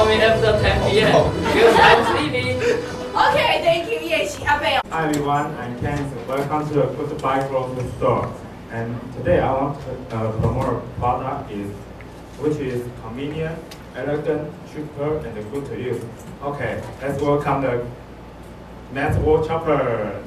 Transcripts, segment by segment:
call me after 10 p.m. because I'm sleepy. Okay, thank you. Yes, Abel. Hi everyone, I'm Ken. Welcome to the Goodbye Grocery Store. And today I want to promote a product which is convenient, elegant, cheaper, and good to use. Okay, let's welcome the Network Chopper.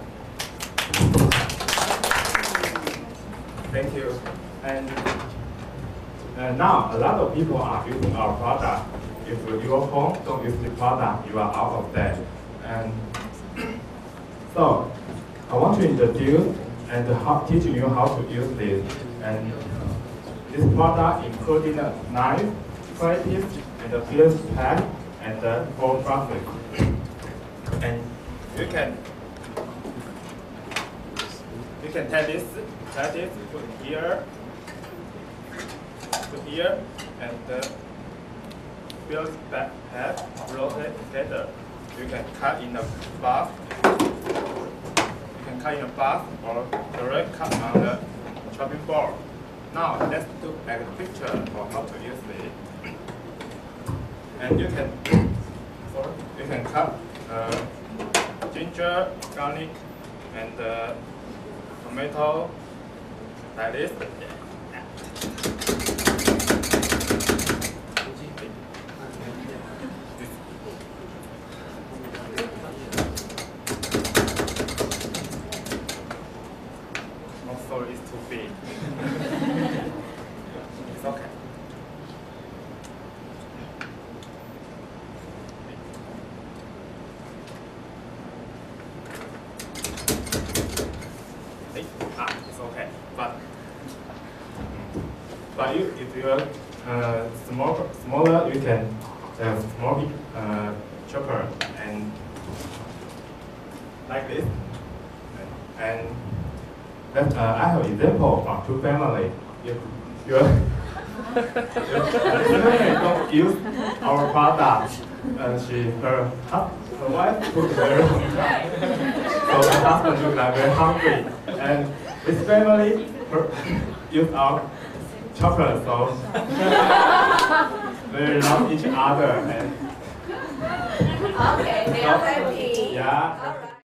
Thank you. And now a lot of people are using our product. If your home don't use the product, you are out of debt. And so I want to introduce and teach you how to use this. And this product including a knife, creative, and a pierce pad, and a full plastic. And you can take this to here, and the pierce pad rotate together. You can cut in a bath. Or direct cut on the chopping board. Now let's look at the picture for how to use it. And you can cut ginger, garlic, and tomato like this. Sorry, it's too big. It's okay. It's okay. But if you're smaller, you can have small chopper and like this. And I have an example from two families. If your family don't use our product, her wife took very long time. So the husband looked like very hungry. And this family use our chocolate, so they love each other. And Okay, they are happy. yeah.